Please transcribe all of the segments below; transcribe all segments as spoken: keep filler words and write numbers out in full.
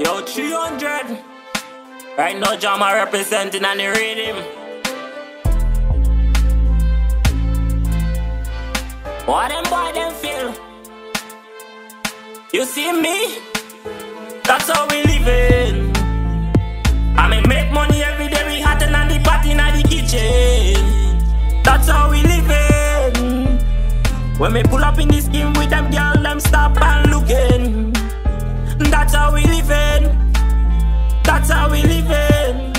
Yo, three hundred. Right now, Jama representing and the rhythm. What them boy them feel? You see me? That's how we living. I mean, make money every day, we hot and the party in the kitchen. That's how we living. When we pull up in this scheme with them girl, them stop and looking. That's how we living. That's how we living.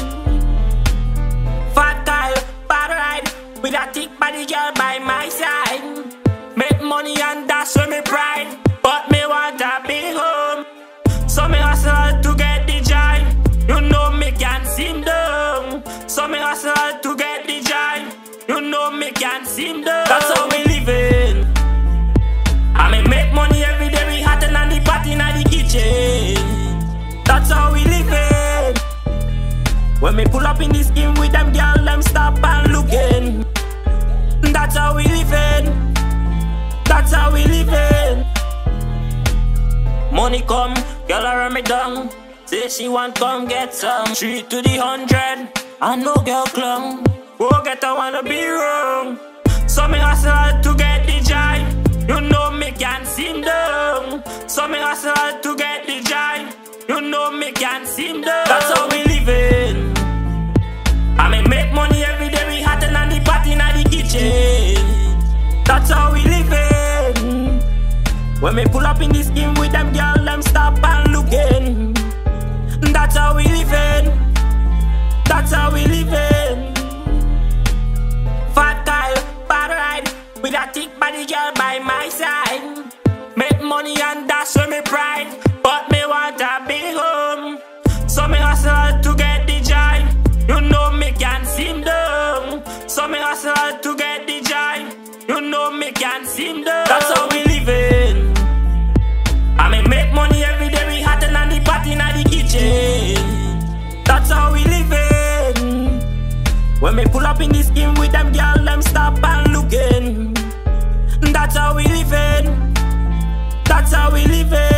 Fat Kyle, bad ride, with a thick body girl by my side. Make money and that's where me pride, but me want a big home. So me hustle to get the joy. You know me can't seem down. So me hustle to get the joy. You know me can't seem down. That's how we living. I mean, make money every day, we hot and the party in the kitchen. That's how we living. When me pull up in this scheme with them girl, them stop and looking. That's how we living. That's how we living. Money come, girl I run me down. Say she want come get some. Three to the hundred, I no girl clung. Go get I wanna be wrong. So me hustle to get the joy. You know me can't seem down. So me hustle to get the joy. You know me can't seem down. That's how we living. I mean, make money every day, we hot and the party in the kitchen. That's how we living. When me pull up in this scheme with them girl, them stop and looking. That's how we living. That's how we living. Fat Kyle, bad ride, with a thick body girl by my side. Make money and that's where me pride, but me want a big home. So me hustle to get the joy. You know me can't seem down. So me hustle to get the joy. You know me can't seem down. That's how we living. I mean, make money every day, we hot and the party in the kitchen. That's how we living. When me pull up in this scheme with them girl, them stop and looking. That's how we living. That's how we living.